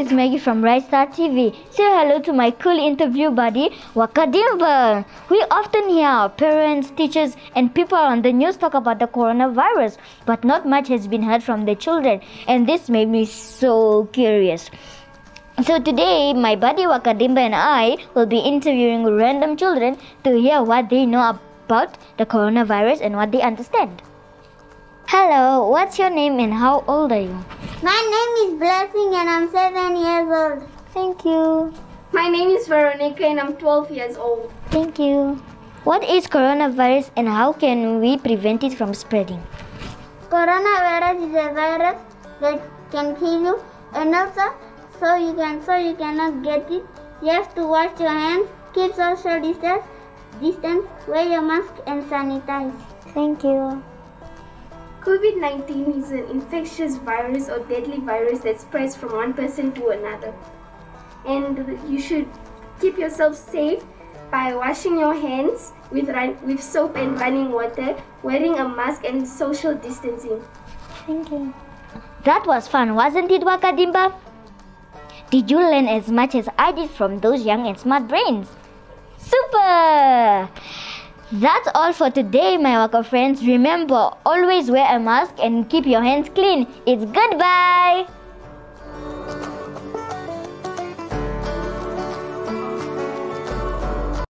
is Maggie from Ristar TV. Say hello to my cool interview buddy, Wakadimba. We often hear our parents, teachers, and people on the news talk about the coronavirus, but not much has been heard from the children, and this made me so curious. So today, my buddy Wakadimba and I will be interviewing random children to hear what they know about the coronavirus and what they understand. Hello, what's your name and how old are you? My name is Blessing and I'm 7 years old. Thank you. My name is Veronica and I'm 12 years old. Thank you. What is coronavirus and how can we prevent it from spreading? Coronavirus is a virus that can kill you, and also so you cannot get it. You have to wash your hands, keep social distance, wear your mask and sanitize. Thank you. COVID-19 is an infectious virus or deadly virus that spreads from one person to another. And you should keep yourself safe by washing your hands with soap and running water, wearing a mask and social distancing. Thank you. That was fun, wasn't it, Wakadimba? Did you learn as much as I did from those young and smart brains? Super! That's all for today, my Waka friends. Remember, always wear a mask and keep your hands clean. It's goodbye!